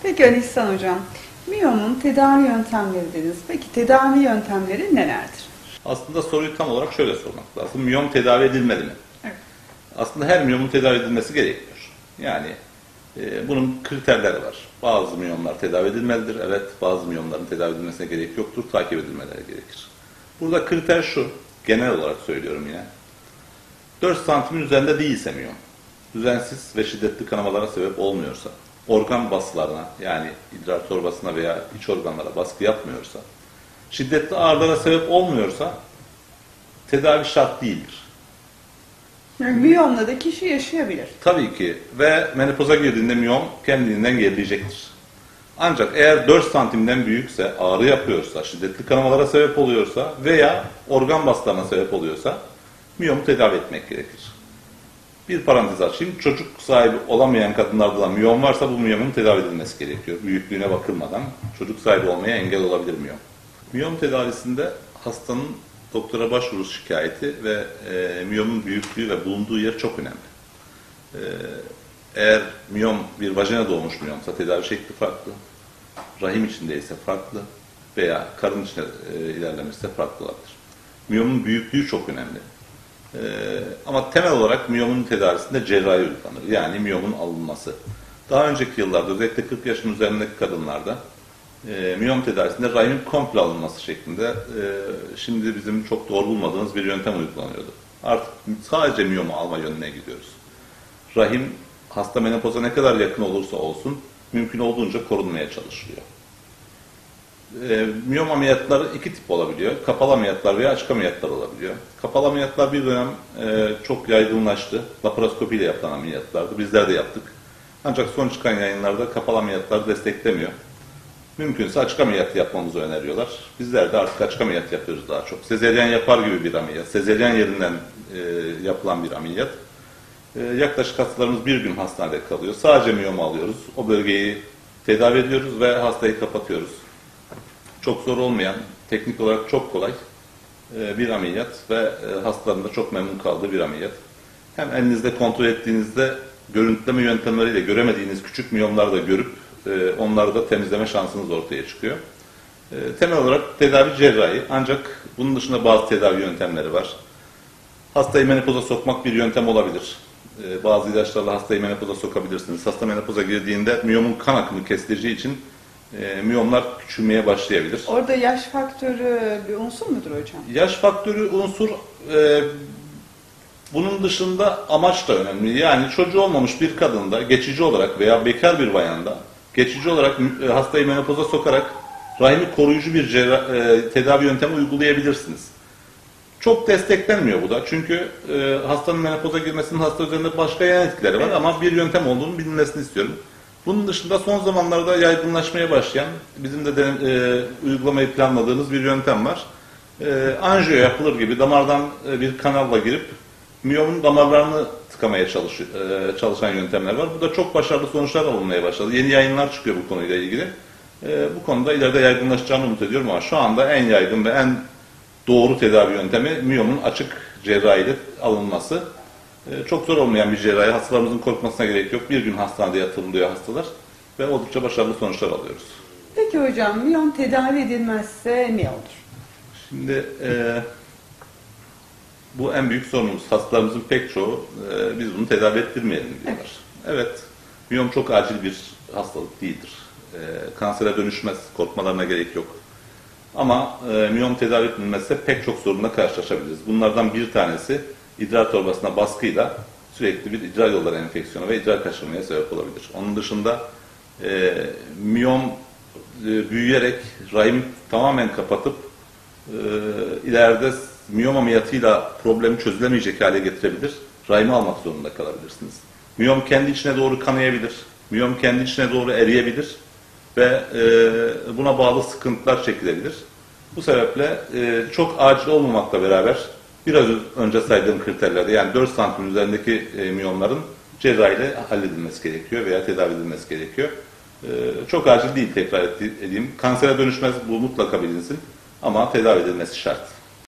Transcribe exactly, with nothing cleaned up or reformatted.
Peki Ali İhsan Hocam, miyomun tedavi yöntemleri dediniz. Peki tedavi yöntemleri nelerdir? Aslında soruyu tam olarak şöyle sormak lazım. Miyom tedavi edilmeli mi? Evet. Aslında her miyomun tedavi edilmesi gerekiyor. Yani e, bunun kriterleri var. Bazı miyomlar tedavi edilmelidir. Evet, bazı miyomların tedavi edilmesine gerek yoktur. Takip edilmeleri gerekir. Burada kriter şu, genel olarak söylüyorum yine. dört santimin üzerinde değilse miyom, düzensiz ve şiddetli kanamalara sebep olmuyorsa, organ basılarına yani idrar torbasına veya iç organlara baskı yapmıyorsa, şiddetli ağrılara sebep olmuyorsa tedavi şart değildir. Yani miyomla da kişi yaşayabilir. Tabii ki ve menopoza girdiğinde miyom kendiliğinden gerileyecektir. Ancak eğer dört santimden büyükse, ağrı yapıyorsa, şiddetli kanamalara sebep oluyorsa veya organ basılarına sebep oluyorsa miyomu tedavi etmek gerekir. Bir parantez açayım. Çocuk sahibi olamayan kadınlarda da miyom varsa bu miyomun tedavi edilmesi gerekiyor. Büyüklüğüne bakılmadan çocuk sahibi olmaya engel olabilir miyom. Miyom tedavisinde hastanın doktora başvuru şikayeti ve e, miyomun büyüklüğü ve bulunduğu yer çok önemli. E, eğer miyom bir vajina doğmuş miyomsa tedavi şekli farklı, rahim içindeyse farklı veya karın içine e, ilerlemişse farklı olabilir. Miyomun büyüklüğü çok önemli. Ee, ama temel olarak miyomun tedavisinde cerrahi uygulanır. Yani miyomun alınması. Daha önceki yıllarda özellikle kırk yaşın üzerindeki kadınlarda e, miyom tedavisinde rahimin komple alınması şeklinde e, şimdi bizim çok doğru bulmadığımız bir yöntem uygulanıyordu. Artık sadece miyomu alma yönüne gidiyoruz. Rahim hasta menopoza ne kadar yakın olursa olsun mümkün olduğunca korunmaya çalışılıyor. E, miyom ameliyatları iki tip olabiliyor. Kapalı ameliyatlar veya açık ameliyatlar olabiliyor. Kapalı ameliyatlar bir dönem e, çok yaygınlaştı. Laparoskopiyle yapılan ameliyatlardı. Bizler de yaptık. Ancak son çıkan yayınlarda kapalı ameliyatları desteklemiyor. Mümkünse açık ameliyat yapmamızı öneriyorlar. Bizler de artık açık ameliyat yapıyoruz daha çok. Sezeryen yapar gibi bir ameliyat. Sezeryen yerinden e, yapılan bir ameliyat. E, yaklaşık hastalarımız bir gün hastanede kalıyor. Sadece miyomu alıyoruz. O bölgeyi tedavi ediyoruz ve hastayı kapatıyoruz. Çok zor olmayan, teknik olarak çok kolay bir ameliyat ve hastaların da çok memnun kaldığı bir ameliyat. Hem elinizde kontrol ettiğinizde görüntüleme yöntemleriyle göremediğiniz küçük miyomları da görüp onları da temizleme şansınız ortaya çıkıyor. Temel olarak tedavi cerrahi, ancak bunun dışında bazı tedavi yöntemleri var. Hastayı menopoza sokmak bir yöntem olabilir. Bazı ilaçlarla hastayı menopoza sokabilirsiniz. Hasta menopoza girdiğinde miyomun kan akımı kestireceği için E, miyomlar küçülmeye başlayabilir. Orada yaş faktörü bir unsur mudur hocam? Yaş faktörü unsur, e, bunun dışında amaç da önemli. Yani çocuğu olmamış bir kadında geçici olarak veya bekar bir bayanda geçici olarak e, hastayı menopoza sokarak rahimi koruyucu bir cerrah, e, tedavi yöntemi uygulayabilirsiniz. Çok desteklenmiyor bu da. Çünkü e, hastanın menopoza girmesinin hasta üzerinde başka yan etkileri var, evet. Ama bir yöntem olduğunu bilinmesini istiyorum. Bunun dışında son zamanlarda yaygınlaşmaya başlayan, bizim de, de e, uygulamayı planladığımız bir yöntem var. E, anjiyo yapılır gibi damardan e, bir kanalla girip miyomun damarlarını tıkamaya çalış, e, çalışan yöntemler var. Bu da çok başarılı sonuçlar alınmaya başladı. Yeni yayınlar çıkıyor bu konuyla ilgili. E, bu konuda ileride yaygınlaşacağını umut ediyorum ama şu anda en yaygın ve en doğru tedavi yöntemi miyomun açık cerrahiyle alınması. Çok zor olmayan bir cerrahi, hastalarımızın korkmasına gerek yok. Bir gün hastanede yatırılıyor hastalar ve oldukça başarılı sonuçlar alıyoruz. Peki hocam, miyom tedavi edilmezse ne olur? Şimdi e, bu en büyük sorunumuz. Hastalarımızın pek çoğu e, biz bunu tedavi ettirmeyelim diyorlar. Evet, evet, miyom çok acil bir hastalık değildir. E, kansere dönüşmez, korkmalarına gerek yok. Ama e, miyom tedavi edilmezse pek çok sorunla karşılaşabiliriz. Bunlardan bir tanesi idrar torbasına baskıyla sürekli bir idrar yolları enfeksiyonu ve idrar kaçırmaya sebep olabilir. Onun dışında e, miyom e, büyüyerek rahim tamamen kapatıp e, ileride miyom ameliyatıyla problemi çözülemeyecek hale getirebilir. Rahimi almak zorunda kalabilirsiniz. Miyom kendi içine doğru kanayabilir. Miyom kendi içine doğru eriyebilir ve e, buna bağlı sıkıntılar çekilebilir. Bu sebeple e, çok acil olmamakla beraber biraz önce saydığım kriterlerde, yani dört santim üzerindeki e, miyomların cerrahiyle halledilmesi gerekiyor veya tedavi edilmesi gerekiyor. E, çok acil değil, tekrar edeyim. Kansere dönüşmez, bu mutlaka bilinsin ama tedavi edilmesi şart.